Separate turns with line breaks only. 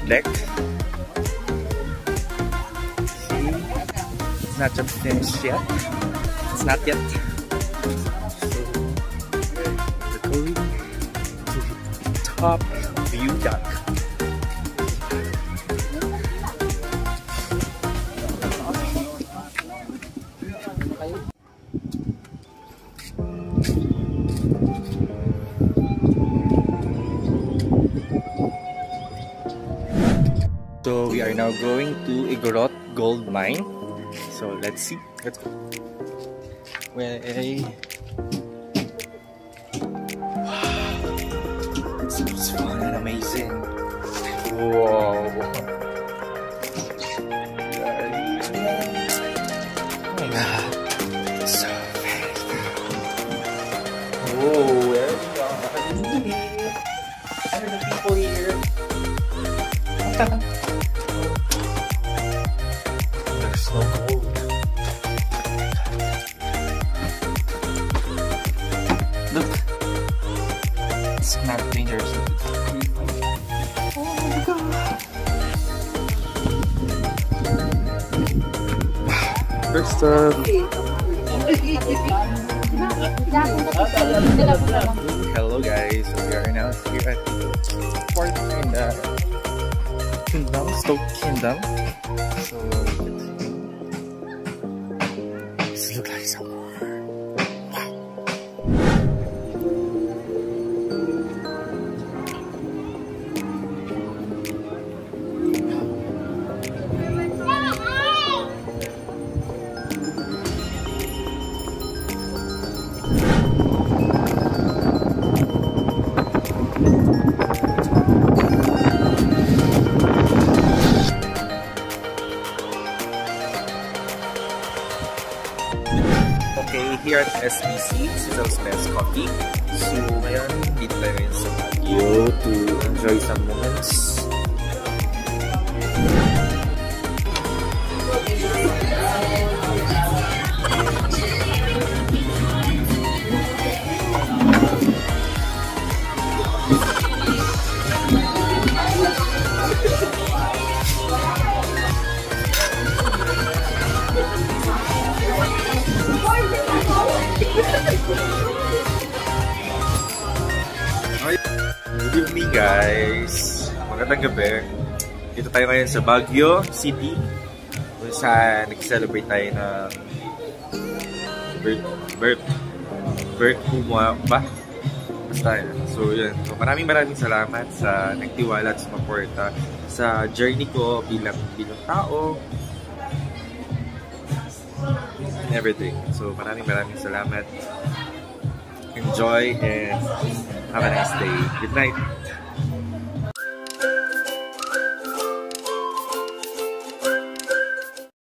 deck. See? It's not just finished yet. It's not yet. So, we're going to the top view deck. So we are now going to Igorot Gold Mine. So let's see. Let's go. Wow, it seems fun and amazing. Whoa. Oh my god. It's so fast. Whoa, there we go. What are the people here? There's no gold. Look. It's not dangerous. Oh my god. First hello guys, so we are now here at Port in the Kingdom, Stoke Kingdom. So this looks like some more. Okay, here at SBC, Sizzle's Best Coffee. So, ngayon, dito tayo ngayon sa Baguio to enjoy some moments. Good evening guys! Magandang gabi. Dito tayo ngayon sa Baguio City kung saan nag-celebrate tayo ng birth ba? Basta yun. So yun. So, maraming salamat sa nagtiwala at sumaporta sa journey ko bilang tao and everything. So maraming salamat. Enjoy and have a nice day. Good night.